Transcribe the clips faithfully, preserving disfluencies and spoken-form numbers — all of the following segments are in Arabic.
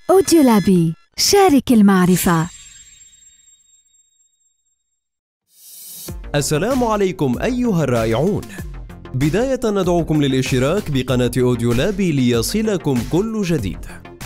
أوديولابي، شارك المعرفة. السلام عليكم أيها الرائعون. بداية ندعوكم للاشتراك بقناة أوديولابي ليصلكم كل جديد.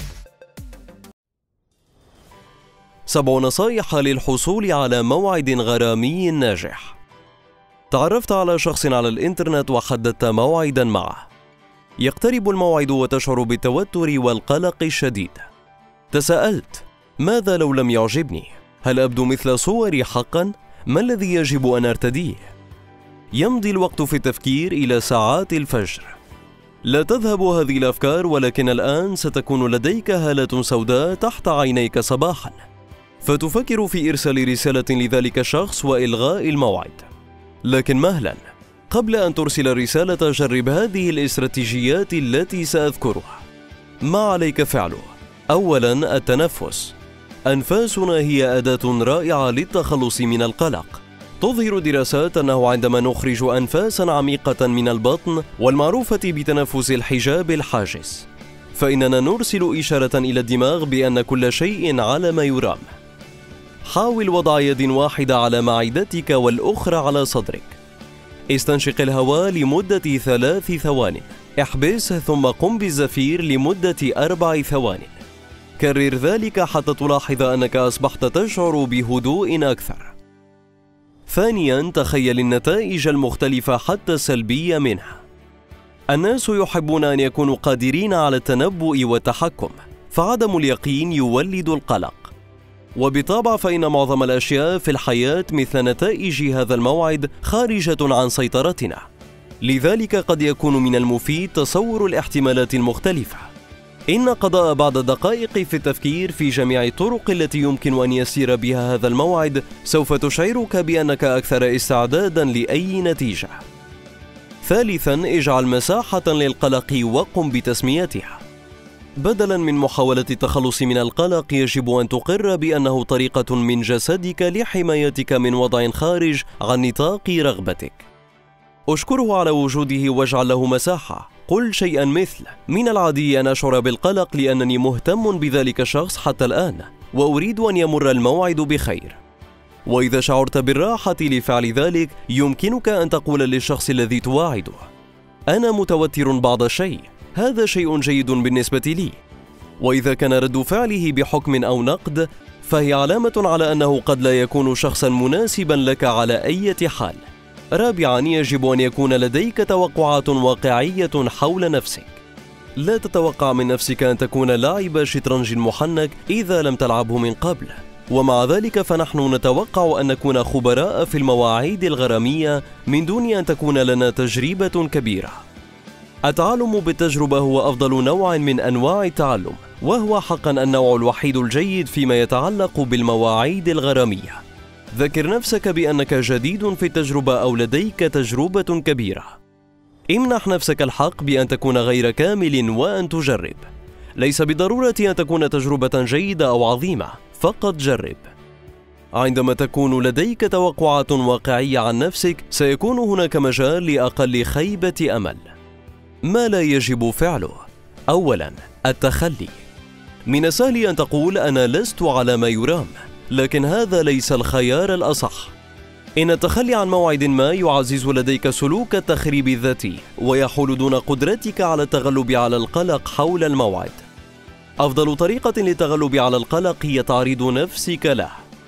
سبع نصائح للحصول على موعد غرامي ناجح. تعرفت على شخص على الإنترنت وحددت موعدا معه. يقترب الموعد وتشعر بالتوتر والقلق الشديد. تساءلت: ماذا لو لم يعجبني؟ هل أبدو مثل صوري حقا؟ ما الذي يجب أن أرتديه؟ يمضي الوقت في التفكير إلى ساعات الفجر. لا تذهب هذه الأفكار، ولكن الآن ستكون لديك هالة سوداء تحت عينيك صباحا، فتفكر في إرسال رسالة لذلك الشخص وإلغاء الموعد. لكن مهلا، قبل أن ترسل الرسالة جرب هذه الاستراتيجيات التي سأذكرها. ما عليك فعله: أولا، التنفس. أنفاسنا هي أداة رائعة للتخلص من القلق. تظهر دراسات أنه عندما نخرج أنفاسا عميقة من البطن والمعروفة بتنفس الحجاب الحاجز، فإننا نرسل إشارة إلى الدماغ بأن كل شيء على ما يرام. حاول وضع يد واحدة على معدتك والأخرى على صدرك. استنشق الهواء لمدة ثلاث ثوان. احبسه ثم قم بالزفير لمدة أربع ثوان. كرر ذلك حتى تلاحظ أنك أصبحت تشعر بهدوء أكثر. ثانياً، تخيل النتائج المختلفة حتى السلبية منها. الناس يحبون أن يكونوا قادرين على التنبؤ والتحكم، فعدم اليقين يولد القلق. وبالطبع فإن معظم الأشياء في الحياة مثل نتائج هذا الموعد خارجة عن سيطرتنا، لذلك قد يكون من المفيد تصور الاحتمالات المختلفة. إن قضاء بعض الدقائق في التفكير في جميع الطرق التي يمكن أن يسير بها هذا الموعد سوف تشعرك بأنك أكثر استعدادا لأي نتيجة. ثالثا، اجعل مساحة للقلق وقم بتسميتها. بدلا من محاولة التخلص من القلق، يجب أن تقر بأنه طريقة من جسدك لحمايتك من وضع خارج عن نطاق رغبتك. اشكره على وجوده واجعل له مساحة. قل شيئا مثل: من العادي أن أشعر بالقلق لأنني مهتم بذلك الشخص حتى الآن، وأريد أن يمر الموعد بخير. وإذا شعرت بالراحة لفعل ذلك، يمكنك أن تقول للشخص الذي تواعده: أنا متوتر بعض الشيء، هذا شيء جيد بالنسبة لي. وإذا كان رد فعله بحكم أو نقد، فهي علامة على أنه قد لا يكون شخصا مناسبا لك على أي حال. رابعاً، يجب أن يكون لديك توقعات واقعية حول نفسك. لا تتوقع من نفسك أن تكون لاعب شطرنج محنك إذا لم تلعبه من قبل، ومع ذلك فنحن نتوقع أن نكون خبراء في المواعيد الغرامية من دون أن تكون لنا تجربة كبيرة. التعلم بالتجربة هو أفضل نوع من أنواع التعلم، وهو حقاً النوع الوحيد الجيد فيما يتعلق بالمواعيد الغرامية. ذكر نفسك بأنك جديد في التجربة أو لديك تجربة كبيرة. امنح نفسك الحق بأن تكون غير كامل وأن تجرب. ليس بالضرورة أن تكون تجربة جيدة أو عظيمة، فقط جرب. عندما تكون لديك توقعات واقعية عن نفسك، سيكون هناك مجال لأقل خيبة أمل. ما لا يجب فعله: أولاً، التخلي. من السهل أن تقول أنا لست على ما يرام، لكن هذا ليس الخيار الأصح. إن التخلي عن موعد ما يعزز لديك سلوك التخريب الذاتي، ويحول دون قدرتك على التغلب على القلق حول الموعد. أفضل طريقة للتغلب على القلق هي تعريض نفسك له.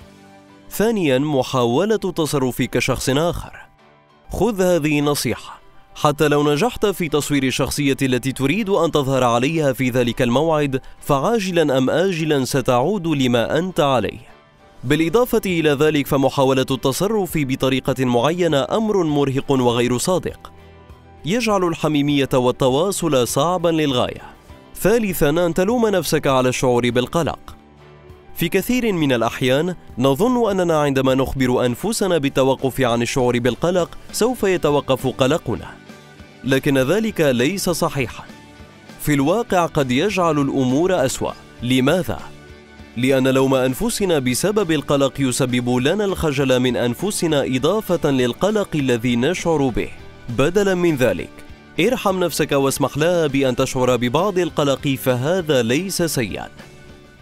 ثانياً، محاولة التصرف كشخص آخر. خذ هذه النصيحة: حتى لو نجحت في تصوير الشخصية التي تريد أن تظهر عليها في ذلك الموعد، فعاجلاً أم آجلاً ستعود لما أنت عليه. بالإضافة إلى ذلك، فمحاولة التصرف بطريقة معينة أمر مرهق وغير صادق، يجعل الحميمية والتواصل صعبا للغاية. ثالثا، أن تلوم نفسك على الشعور بالقلق. في كثير من الأحيان نظن أننا عندما نخبر أنفسنا بالتوقف عن الشعور بالقلق سوف يتوقف قلقنا، لكن ذلك ليس صحيحا. في الواقع قد يجعل الأمور أسوأ. لماذا؟ لأن لوم أنفسنا بسبب القلق يسبب لنا الخجل من أنفسنا إضافة للقلق الذي نشعر به. بدلا من ذلك، ارحم نفسك واسمح لها بأن تشعر ببعض القلق، فهذا ليس سيئا.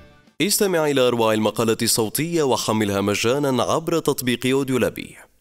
استمع إلى أروع المقالات الصوتية وحملها مجانا عبر تطبيق أوديولابي.